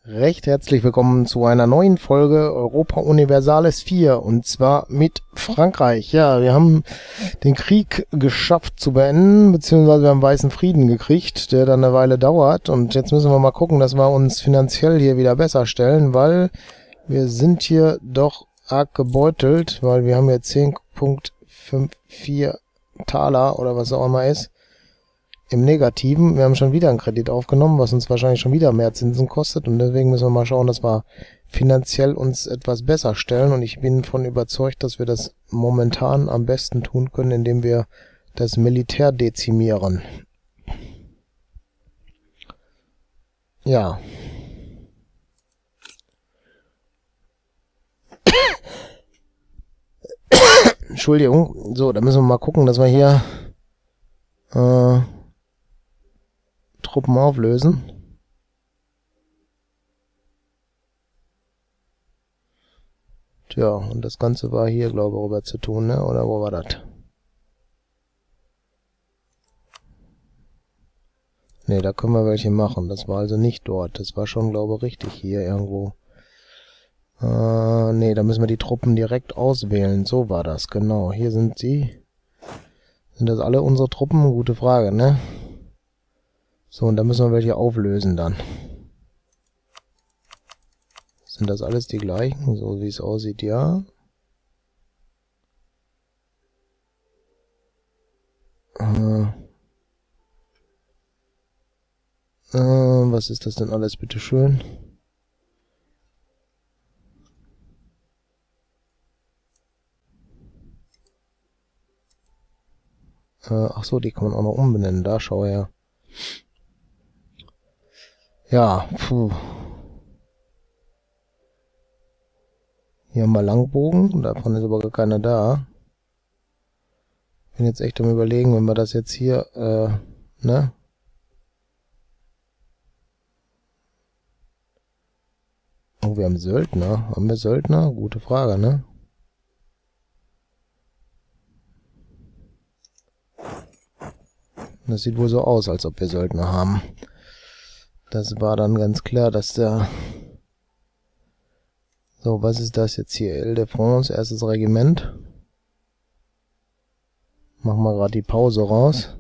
Recht herzlich willkommen zu einer neuen Folge Europa Universalis 4 und zwar mit Frankreich. Ja, wir haben den Krieg geschafft zu beenden, beziehungsweise wir haben Weißen Frieden gekriegt, der dann eine Weile dauert und jetzt müssen wir mal gucken, dass wir uns finanziell hier wieder besser stellen, weil wir sind hier doch arg gebeutelt, weil wir haben jetzt 10,54 Taler oder was auch immer ist. Im Negativen, wir haben schon wieder einen Kredit aufgenommen, was uns wahrscheinlich schon wieder mehr Zinsen kostet und deswegen müssen wir mal schauen, dass wir finanziell uns etwas besser stellen und ich bin davon überzeugt, dass wir das momentan am besten tun können, indem wir das Militär dezimieren. Ja. Entschuldigung. So, da müssen wir mal gucken, dass wir hier Truppen auflösen. Tja, und das Ganze war hier, glaube ich, rüber zu tun, ne? Oder wo war das? Ne, da können wir welche machen. Das war also nicht dort. Das war schon, glaube ich, richtig hier irgendwo. Ne, da müssen wir die Truppen direkt auswählen. So war das, genau. Hier sind sie. Sind das alle unsere Truppen? Gute Frage, ne? So, und da müssen wir welche auflösen dann. Sind das alles die gleichen? So wie es aussieht, ja. Was ist das denn alles, bitteschön? Ach so, die kann man auch noch umbenennen. Da, schau her. Ja, puh. Hier haben wir Langbogen, davon ist aber gar keiner da. Bin jetzt echt am Überlegen, wenn wir das jetzt hier, ne? Oh, wir haben Söldner. Haben wir Söldner? Gute Frage, ne? Das sieht wohl so aus, als ob wir Söldner haben. Das war dann ganz klar, dass der... So, was ist das jetzt hier? Ile-de-France, erstes Regiment. Machen wir gerade die Pause raus.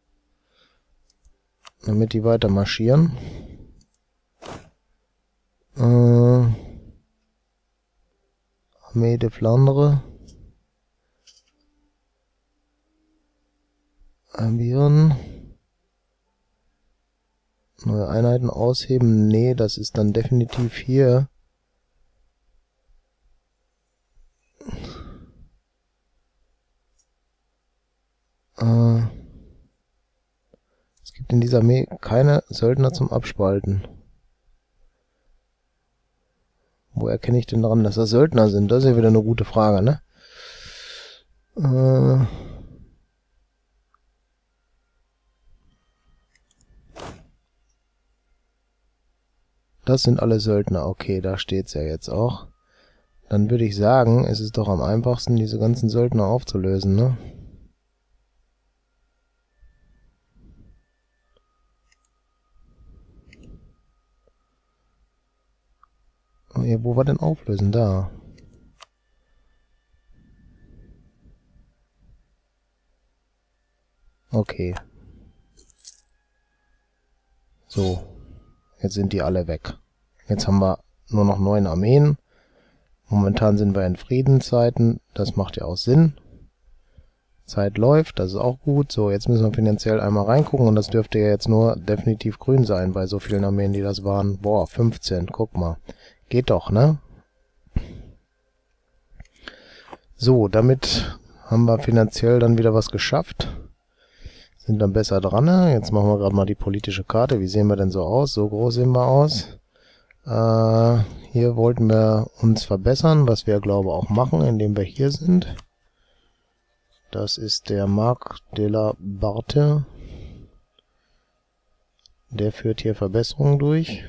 Damit die weiter marschieren. Armee de Flandre. Avieren. Neue Einheiten ausheben. Nee, das ist dann definitiv hier. Es gibt in dieser Armee keine Söldner zum Abspalten. Wo erkenne ich denn daran, dass das Söldner sind? Das ist ja wieder eine gute Frage, ne? Das sind alle Söldner. Okay, da steht's ja jetzt auch. Dann würde ich sagen, es ist doch am einfachsten, diese ganzen Söldner aufzulösen, ne? Oh, ja, wo war denn auflösen? Da. Okay. So. Jetzt sind die alle weg. Jetzt haben wir nur noch 9 Armeen. Momentan sind wir in Friedenszeiten. Das macht ja auch Sinn. Zeit läuft, das ist auch gut. So, jetzt müssen wir finanziell einmal reingucken. Und das dürfte ja jetzt nur definitiv grün sein bei so vielen Armeen, die das waren. Boah, 15, guck mal. Geht doch, ne? So, damit haben wir finanziell dann wieder was geschafft. Sind dann besser dran. Jetzt machen wir gerade mal die politische Karte. Wie sehen wir denn so aus? So groß sehen wir aus. Hier wollten wir uns verbessern, was wir, glaube ich, auch machen, indem wir hier sind. Das ist der Marc de la Barthe. Der führt hier Verbesserungen durch.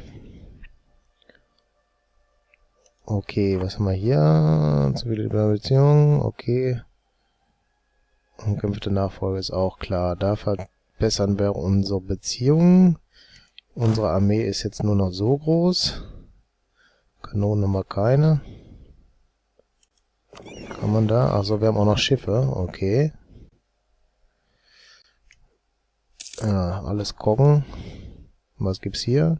Okay, was haben wir hier? Zivile Beziehung, okay. Umkämpfte Nachfolge ist auch klar. Da verbessern wir unsere Beziehungen. Unsere Armee ist jetzt nur noch so groß. Kanonen haben wir keine. Kann man da? Achso, wir haben auch noch Schiffe. Okay. Ja, alles gucken. Was gibt's hier?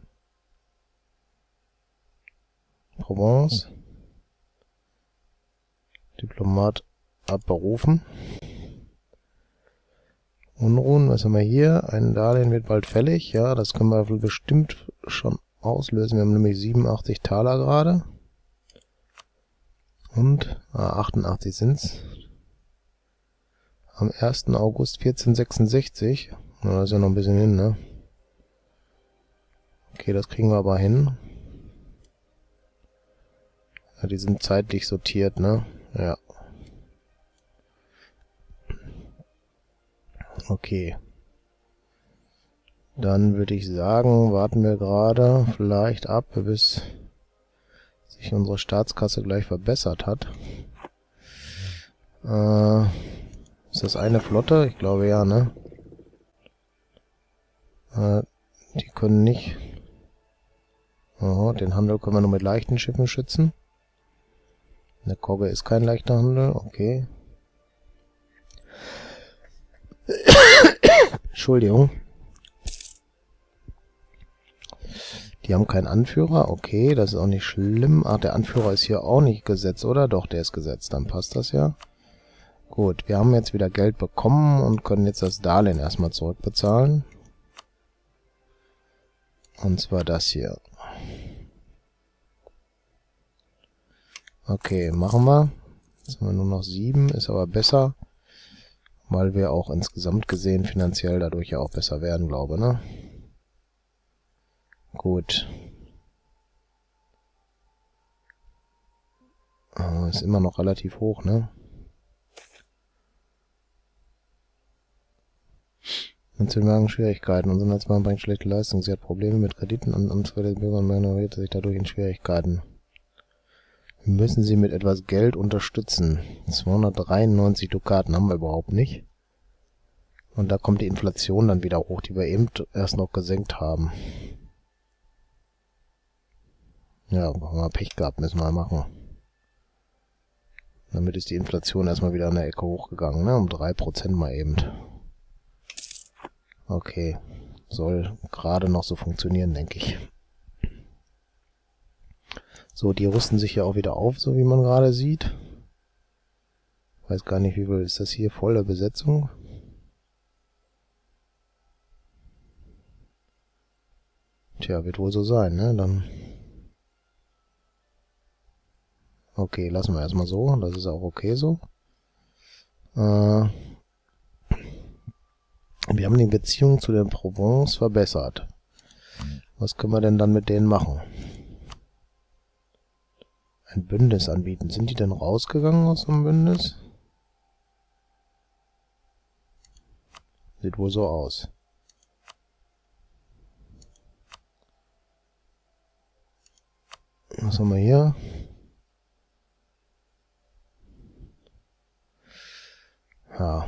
Provence. Diplomat abberufen. Unruhen, was haben wir hier? Ein Darlehen wird bald fällig. Ja, das können wir bestimmt schon auslösen. Wir haben nämlich 87 Taler gerade. Und 88 sind's. Am 1. August 1466. Na, das ist ja noch ein bisschen hin, ne? Okay, das kriegen wir aber hin. Ja, die sind zeitlich sortiert, ne? Ja. Okay. Dann würde ich sagen, warten wir gerade vielleicht ab, bis sich unsere Staatskasse gleich verbessert hat. Ist das eine Flotte? Ich glaube ja, ne? Die können nicht... Aha, den Handel können wir nur mit leichten Schiffen schützen. Eine Kogge ist kein leichter Handel, okay. Entschuldigung. Die haben keinen Anführer, okay, das ist auch nicht schlimm. Ach, der Anführer ist hier auch nicht gesetzt, oder? Doch, der ist gesetzt, dann passt das ja. Gut, wir haben jetzt wieder Geld bekommen und können jetzt das Darlehen erstmal zurückbezahlen. Und zwar das hier. Okay, machen wir. Jetzt haben wir nur noch 7, ist aber besser. Weil wir auch insgesamt gesehen finanziell dadurch ja auch besser werden, glaube ich, ne? Gut. Ist immer noch relativ hoch, ne? Nationalen Schwierigkeiten. Unsere Nationalbank bringt schlechte Leistung. Sie hat Probleme mit Krediten und Amtsfälle der Bürger und manövriert sich dadurch in Schwierigkeiten. Wir müssen sie mit etwas Geld unterstützen. 293 Dukaten haben wir überhaupt nicht. Und da kommt die Inflation dann wieder hoch, die wir eben erst noch gesenkt haben. Ja, haben wir Pech gehabt, müssen wir machen. Damit ist die Inflation erstmal wieder an der Ecke hochgegangen, ne? Um 3% mal eben. Okay, soll gerade noch so funktionieren, denke ich. So, die rüsten sich ja auch wieder auf, so wie man gerade sieht. Weiß gar nicht, wie viel ist das hier? Volle Besetzung. Tja, wird wohl so sein, ne? Dann... Okay, lassen wir erstmal so. Das ist auch okay so. Wir haben die Beziehung zu der Provence verbessert. Was können wir denn dann mit denen machen? Ein Bündnis anbieten. Sind die denn rausgegangen aus dem Bündnis? Sieht wohl so aus. Was haben wir hier? Ja.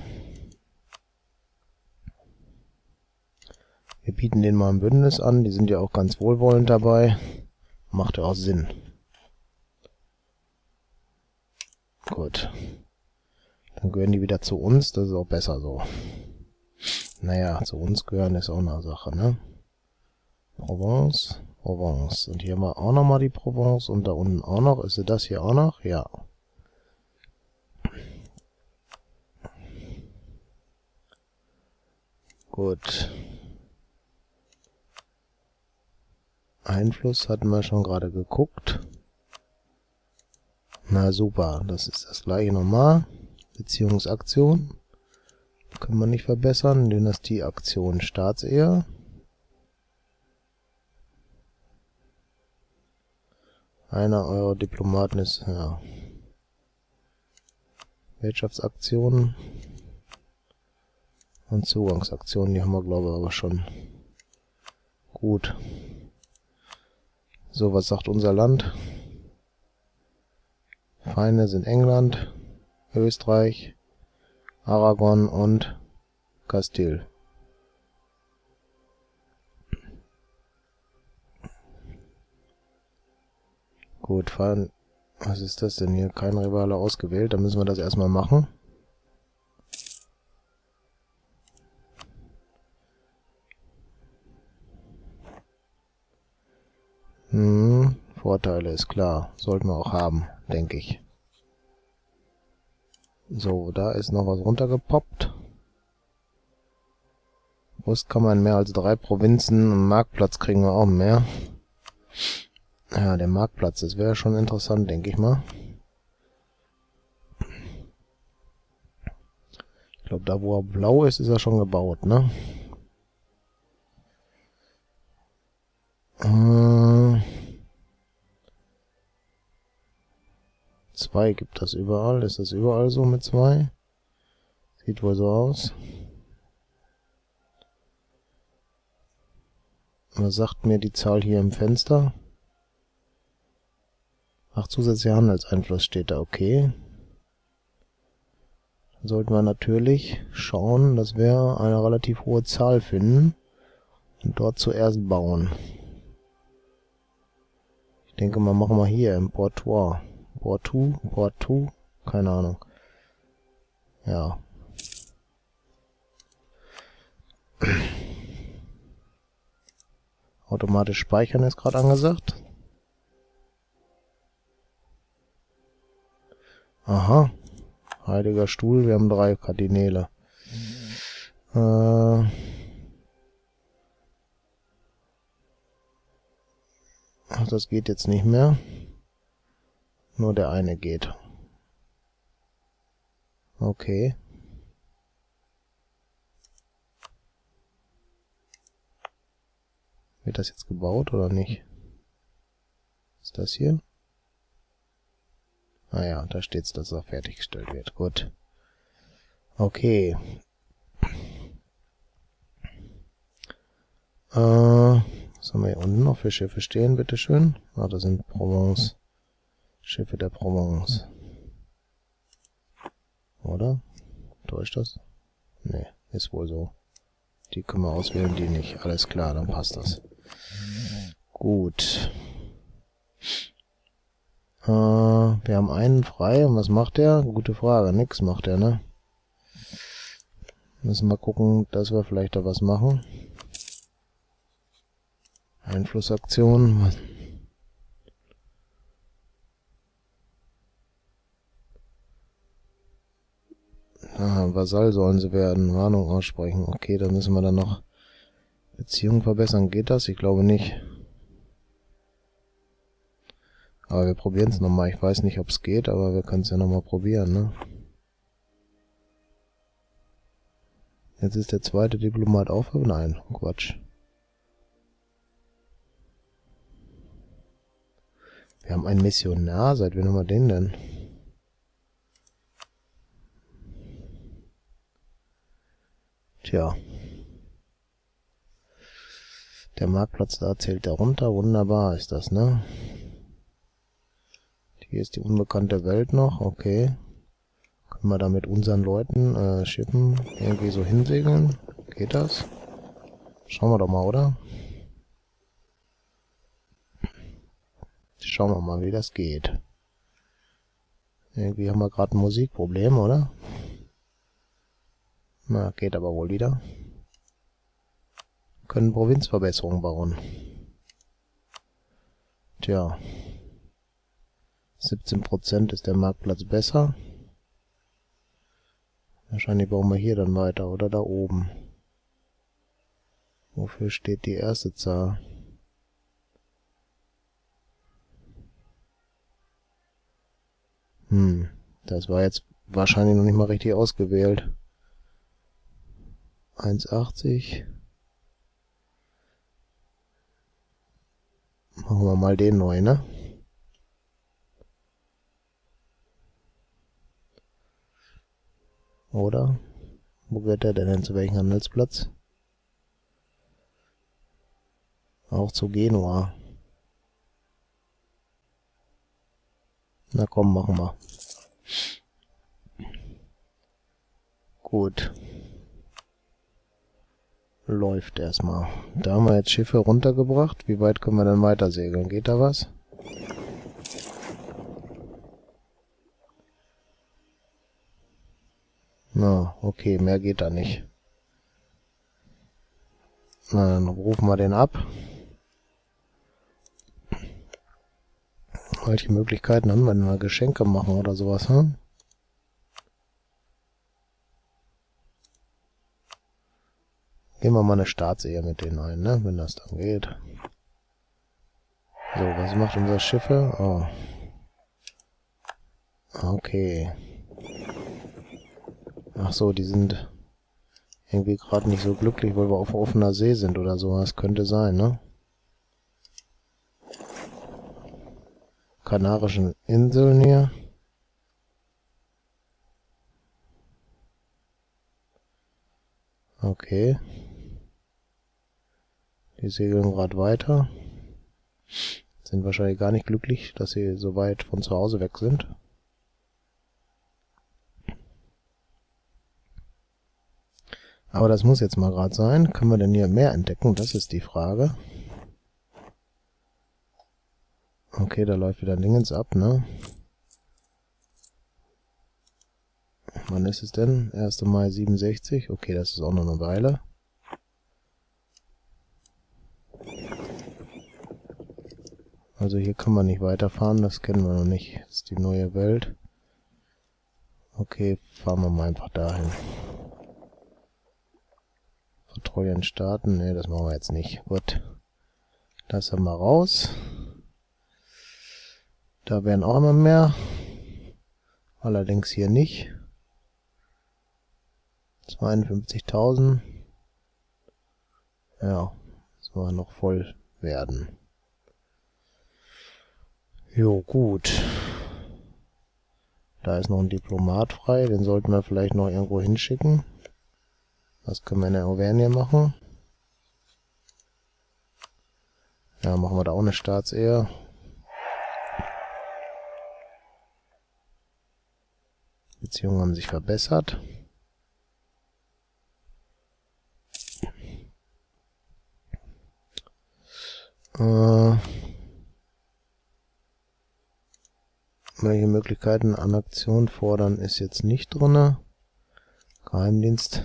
Wir bieten denen mal ein Bündnis an. Die sind ja auch ganz wohlwollend dabei. Macht ja auch Sinn. Gut. Dann gehören die wieder zu uns. Das ist auch besser so. Naja, zu uns gehören ist auch eine Sache, ne? Provence, Provence. Und hier haben wir auch nochmal die Provence. Und da unten auch noch. Ist das hier auch noch? Ja. Gut. Einfluss hatten wir schon gerade geguckt. Na super, das ist das gleiche nochmal. Beziehungsaktion. Können wir nicht verbessern. Dynastieaktion, Staatsehe. Einer eurer Diplomaten ist, ja. Wirtschaftsaktionen. Und Zugangsaktionen, die haben wir glaube ich aber schon. Gut. So, was sagt unser Land? Feinde sind England, Österreich, Aragon und Kastil. Gut, fahren. Was ist das denn hier? Kein Rivale ausgewählt. Dann müssen wir das erstmal machen. Vorteile ist klar. Sollten wir auch haben, denke ich. So, da ist noch was runtergepoppt. Rüst kann man mehr als 3 Provinzen. Einen Marktplatz kriegen wir auch mehr. Ja, der Marktplatz, das wäre schon interessant, denke ich mal. Ich glaube, da wo er blau ist, ist er schon gebaut, ne? 2 gibt das überall. Ist das überall so mit 2? Sieht wohl so aus. Was sagt mir die Zahl hier im Fenster? Ach, zusätzlicher Handelseinfluss steht da, okay. Dann sollten wir natürlich schauen, dass wir eine relativ hohe Zahl finden und dort zuerst bauen. Ich denke mal, machen wir hier im Portoir. Portu, keine Ahnung. Ja. Automatisch speichern ist gerade angesagt. Aha. Heiliger Stuhl, wir haben 3 Kardinäle. Ach, das geht jetzt nicht mehr. Nur der eine geht. Okay. Wird das jetzt gebaut oder nicht? Ist das hier? Ah ja, da steht's, dass er fertiggestellt wird. Gut. Okay. Was haben wir hier unten noch für Schiffe stehen, bitteschön? Ah, das sind Provence. Schiffe der Provence. Oder? Täuscht das? Nee, ist wohl so. Die können wir auswählen, die nicht. Alles klar, dann passt das. Gut. Wir haben einen frei. Und was macht der? Gute Frage. Nix macht er, ne? Müssen wir gucken, dass wir vielleicht da was machen. Einflussaktion. Vasall sollen sie werden. Warnung aussprechen. Okay, dann müssen wir dann noch Beziehungen verbessern. Geht das? Ich glaube nicht. Aber wir probieren es nochmal. Ich weiß nicht, ob es geht, aber wir können es ja nochmal probieren, ne? Jetzt ist der zweite Diplomat auf. Nein, Quatsch. Wir haben einen Missionar. Seit wann haben wir den denn? Tja. Der Marktplatz da zählt der runter. Wunderbar ist das, ne? Hier ist die unbekannte Welt noch. Okay. Können wir da mit unseren Leuten, Schiffen irgendwie so hinsegeln? Geht das? Schauen wir doch mal, oder? Schauen wir mal, wie das geht. Irgendwie haben wir gerade ein Musikproblem, oder? Na, geht aber wohl wieder. Können Provinzverbesserungen bauen. Tja. 17% ist der Marktplatz besser. Wahrscheinlich bauen wir hier dann weiter, oder da oben. Wofür steht die erste Zahl? Das war jetzt wahrscheinlich noch nicht mal richtig ausgewählt. 1,80. Machen wir mal den neu, ne? Oder? Wo gehört der denn hin? Zu welchem Handelsplatz? Auch zu Genua. Na komm, machen wir. Gut. Läuft erstmal. Da haben wir jetzt Schiffe runtergebracht. Wie weit können wir dann weiter segeln? Geht da was? Na, okay, mehr geht da nicht. Na, dann rufen wir den ab. Welche Möglichkeiten haben wir denn mal Geschenke machen oder sowas, hm? Gehen wir mal eine Staatsehe mit denen ein, ne? Wenn das dann geht. So, was macht unser Schiffe? Oh. Okay. Ach so, die sind irgendwie gerade nicht so glücklich, weil wir auf offener See sind oder sowas. Könnte sein, ne? Kanarischen Inseln hier. Okay. Die segeln gerade weiter. Sind wahrscheinlich gar nicht glücklich, dass sie so weit von zu Hause weg sind. Aber das muss jetzt mal gerade sein. Können wir denn hier mehr entdecken? Das ist die Frage. Okay, da läuft wieder Dingens ab, ne? Wann ist es denn? 1. Mai 67. Okay, das ist auch noch eine Weile. Also hier kann man nicht weiterfahren, das kennen wir noch nicht. Das ist die neue Welt. Okay, fahren wir mal einfach dahin. Patrouillen starten. Ne, das machen wir jetzt nicht. Gut. Das haben wir raus. Da werden auch immer mehr. Allerdings hier nicht. 52.000. Ja, soll noch voll werden. Jo, gut. Da ist noch ein Diplomat frei. Den sollten wir vielleicht noch irgendwo hinschicken. Was können wir in der Auvergne machen? Ja, machen wir da auch eine Staatsehe. Beziehungen haben sich verbessert. Welche Möglichkeiten an Aktion fordern ist jetzt nicht drin. Geheimdienst.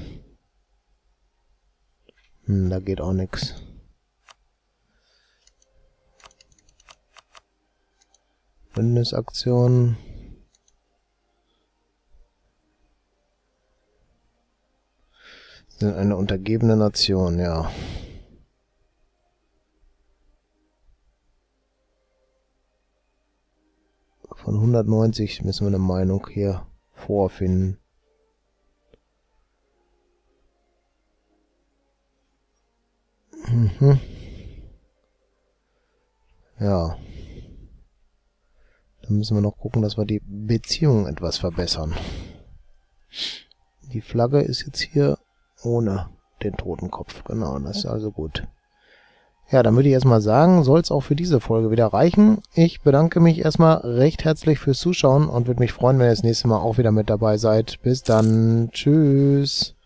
Da geht auch nichts. Bündnisaktion. Sind eine untergebene Nation, ja. Von 190 müssen wir eine Meinung hier vorfinden. Ja. Dann müssen wir noch gucken, dass wir die Beziehungen etwas verbessern. Die Flagge ist jetzt hier ohne den Totenkopf. Genau, das ist also gut. Ja, dann würde ich erstmal sagen, soll es auch für diese Folge wieder reichen. Ich bedanke mich erstmal recht herzlich fürs Zuschauen und würde mich freuen, wenn ihr das nächste Mal auch wieder mit dabei seid. Bis dann. Tschüss.